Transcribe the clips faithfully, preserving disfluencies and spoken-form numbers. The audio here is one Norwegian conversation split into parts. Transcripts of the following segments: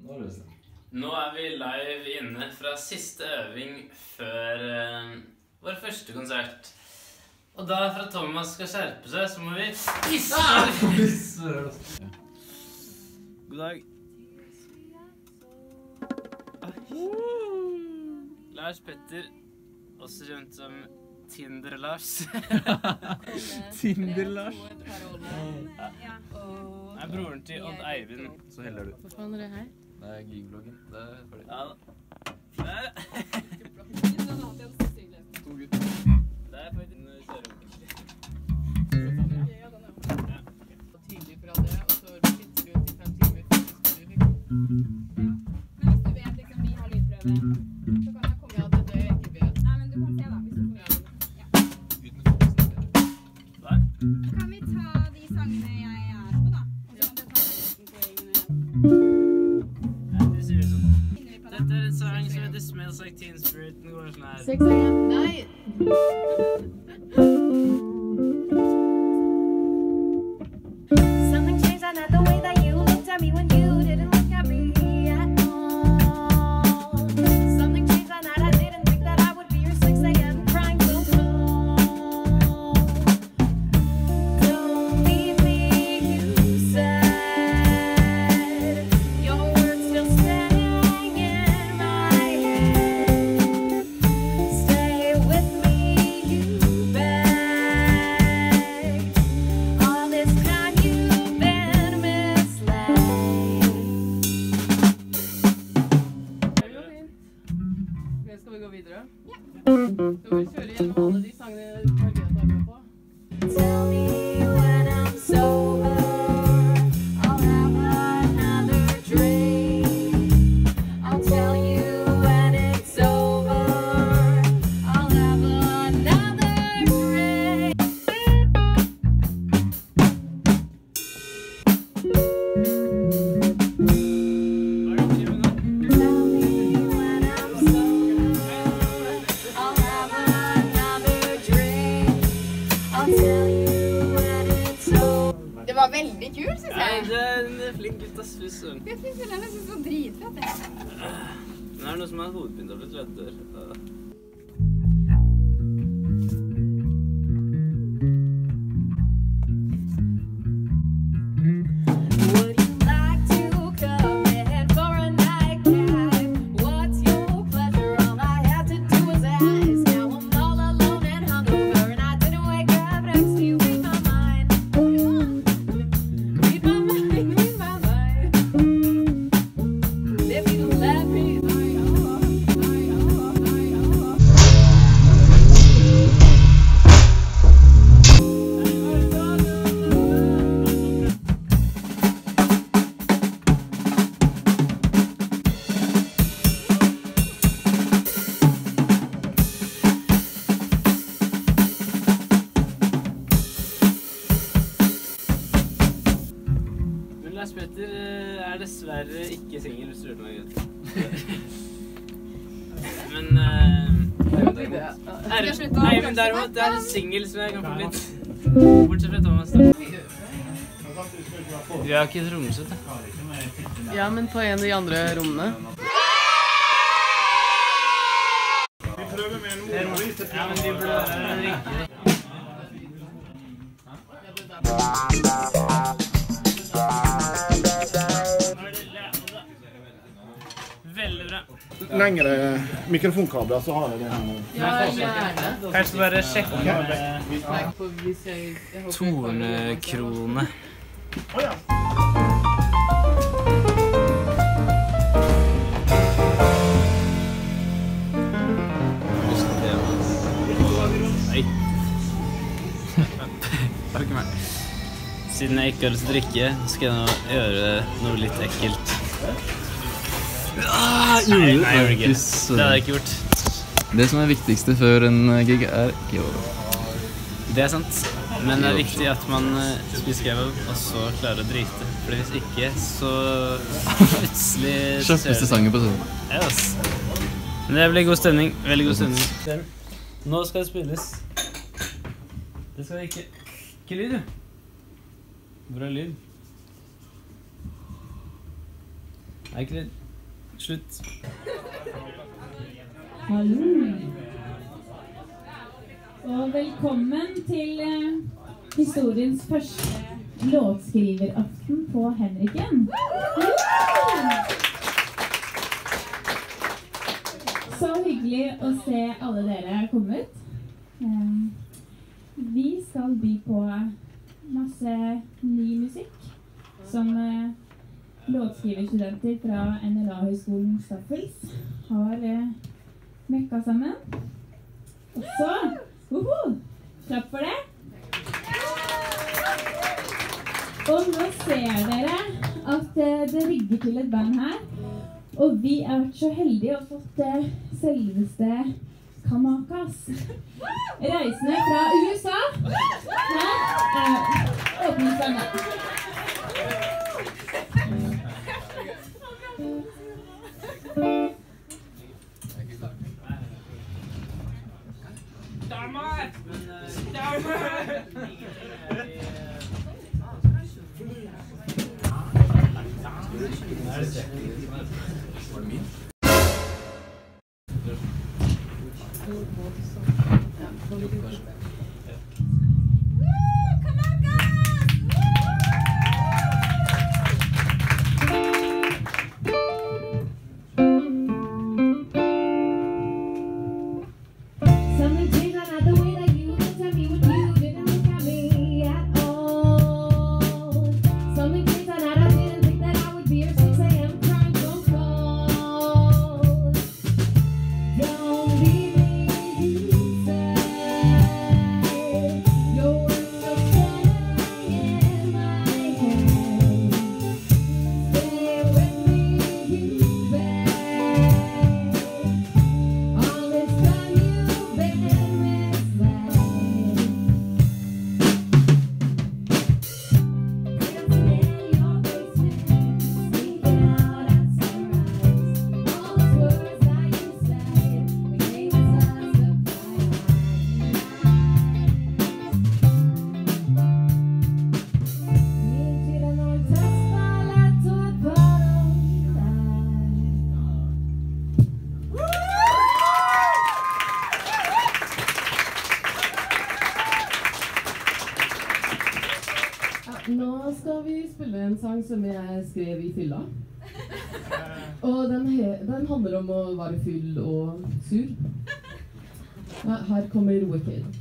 Nå er det løsning. Nå er vi live inne fra siste øving før uh, vår første konsert. Og da for at Thomas skal skjerpe seg, så må vi pisse! God dag. Lars Petter, også kjent som Tinder-Lars. Tinder-Lars? Ja. Det er broren til Odd Eivind. Så heller du. Hva faen er det her? Det er gigbloggen. Det er ferdig. Ja da. Der. To gutter. Der er faktisk en kjøreunkel. Tidlig fra det, og så sitter du ut i fem timer før du spiller, liksom. Men hvis du vet liksom vi har lydprøve, så kan jeg komme. Ja, det er det jeg ikke vet. Nei, men du kan se da, hvis du får gjøre det. Ja. Der. Kan vi ta de sangene jeg er på da? Og så kan du ta resten på egen... Ja, det sier vi sånn. Finner vi på det? Dette er en sang som heter Smells Like Teen Spirit. Den går sånn her. Sex again? Nei! Something changed, I not the way that you looked at me when you didn't look at me at all. Something changed, I not I didn't think that I would be your six A M crying so small. Don't leave me, you said. Your words still staying in my head. Stay with me, you begged. All this time you've been misled. Det går fint. Men skal vi gå videre? Ja. Skal vi kjøre gjennom alle de sangene Margrethe har med på? Tell me when I'm sober, I'll have another drink. I'll tell you when it's over, I'll have another drink. Hva er det du driver med nå? Tell me when I'm sober, I'll have another drink. I'll tell you when it's over. Det var veldig kul, synes Ja, jeg. det er en flink gutt, ass. Fy søren. Jeg synes det er nesten så dritfett, det. Nå er det noe som har hodepine og blitt redd dør. Would you like to come in for a nightcap? What's your pleasure? All I had to do was ask. Now I'm all alone and hungover, and I didn't wake up next to you. Read my mind. Read my mind, read my mind. If you let me. Men Lars Petter eh, er dessverre ikke singel, hvis du hørte meg greit. Men eh, Eivind Eivind derimot, det er en singel som jeg kan få litt. Bortsett fra Thomas da. Vi har ikke et romsett da. Ja, men på en av de andre rommene. Ja, men de burde være riktige. Veldig bra. Lengre mikrofonkabler, så har jeg det her. Ja, gjerne. Kanskje bare sjekke Nei, for hvis jeg... jeg håper jeg får det. Tornekrone. Nei. Det er ikke meg. Siden jeg ikke har lyst til å drikke, skal jeg nå gjøre noe litt ekkelt. Ah, Nei, nei, jeg gjør det ikke. Fy Det hadde jeg ikke gjort. Det som er viktigste før en gig er kebab. Det er sant. Men det er viktig at man eh, spiser kebab, og så klarer å drite. For hvis ikke, så plutselig... Kjøpeste sangen på scenen. Ja, ass. Men det blir god stemning. Veldig god stemning. Nå skal det spilles. Det skal det ikke. Ikke lyd, du. Hvor er lyd? Eiklid, slutt. Hallo. Og velkommen til eh, historiens første låtskriveraften på Henriken. Så hyggelig å se alle dere kommet. Eh, vi skal by på masse ny musikk som eh, låtskriverstudenter fra N L A-høgskolen Staffels har eh, mekka sammen. Og så, uhu, klapp for det. Og nå ser dere at eh, det rigger til et band her. Og vi har vært så heldige og fått eh, selveste Kamakas. Reisende fra U S A. Her er åpningsbandet. Damer! Damer! Nå skal vi spille en sang som jeg skrev i fylla. Og den, he den handler om å være full og sur. Ja, her kommer Wicked.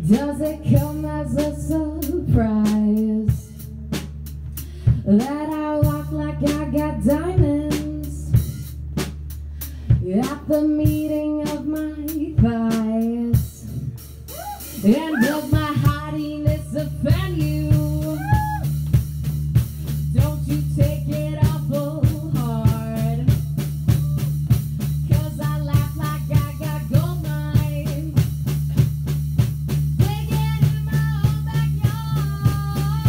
Does it come as a surprise that I walk like I got diamonds at the meeting of my thighs? And does my haughtiness offend you? Don't you take it awful hard, 'cause I laugh like I got gold mines digging in my own backyard.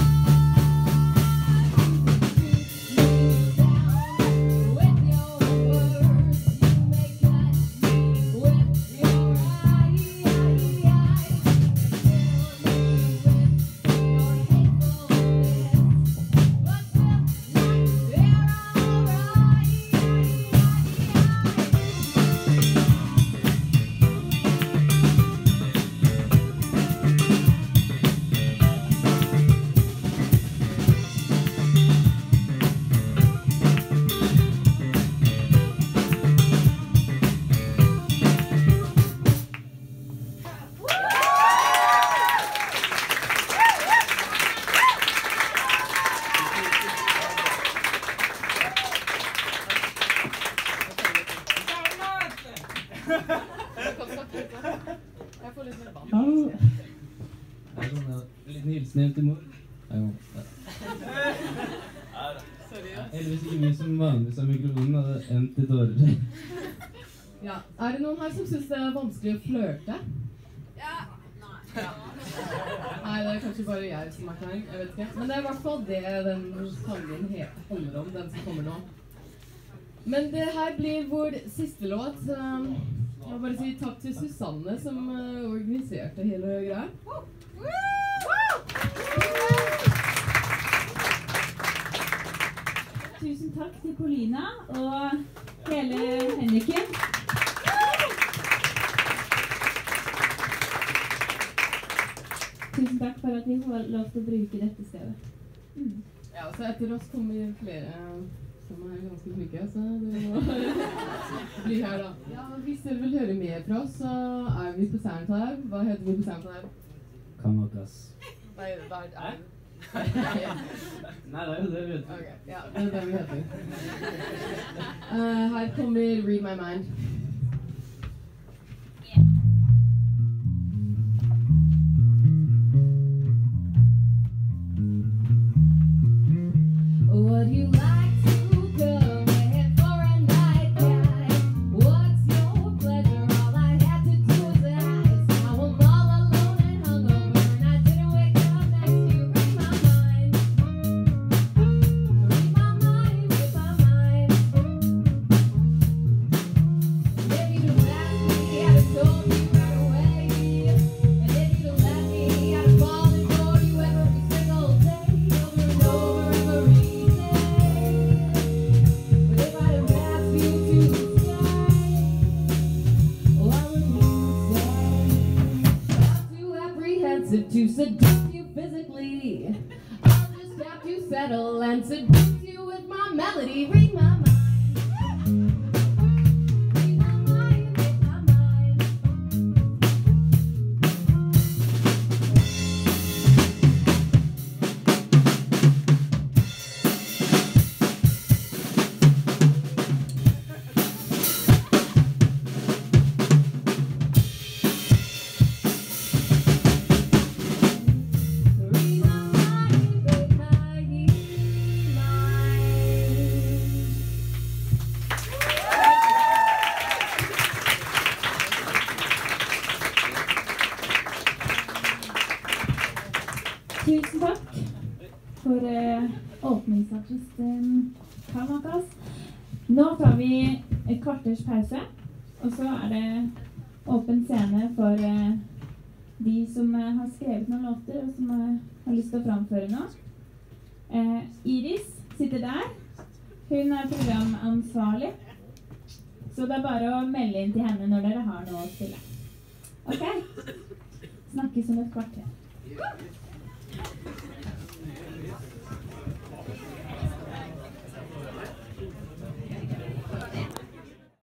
You down with your words, you may cut me with your eyes. Kill me with your hatefulness, but tonight they're alright. Jeg får litt mer vann. Hallo. Det er sånn, ja, litt hilsen hjem til mor. Ja, ja. Heldigvis ikke mye som vanligvis av mikrofonen, hadde endt i tårer. Ja. Er det noen her som synes det er vanskelig å flørte? Ja. Ja. Nei, det er kanskje bare jeg som er klein, jeg vet ikke. Men det er i hvert fall det den sangen he- handler om, den som kommer nå. Men det her blir vår siste låt. Um, Jeg vil bare si takk til Susanne som uh, organiserte hele greia. Tusen takk til Polina og hele Henriken. Tusen takk for at vi får lov til å bruke dette stedet. Mm. Ja, så etter oss kommer flere som er ganske flinke, så dere må bli her da. Ja, hvis dere vil høre mer fra oss, så er vi på SoundCloud. Hva heter vi på SoundCloud? Kanakas. Nei, hva er det? Nei, det er jo det vi vet. Ok, ja, det er det vi heter. Uh, her kommer Read My Mind. Would you like to come in for a nightcap? What's your pleasure? All I had to do was ask. Now I'm all alone and hungover, and I didn't wake up next to you. Read my mind. Read my mind, read my mind. If you'd have asked me, I'd have told you right away. And if you'd have let me, I'd have fallen for you every single day, over and over every day. But if I'd have asked you to stay, what would you say? I'm too apprehensive to seduce you physically. I'll just have to settle and seduce you with my melody. Read my mind. Read my mind, read my mind. Read my mind, read my mind. Tusen takk for uh, åpningsartist um, Kanakas. Nå tar vi et kvarters pause, og så er det åpen scene for uh, de som uh, har skrevet noen låter og som uh, har lyst til å framføre noe. Uh, Iris sitter der. Hun er programansvarlig. Så det er bare å melde inn til henne når dere har noe å spille. Ok? Snakkes om et kvarter.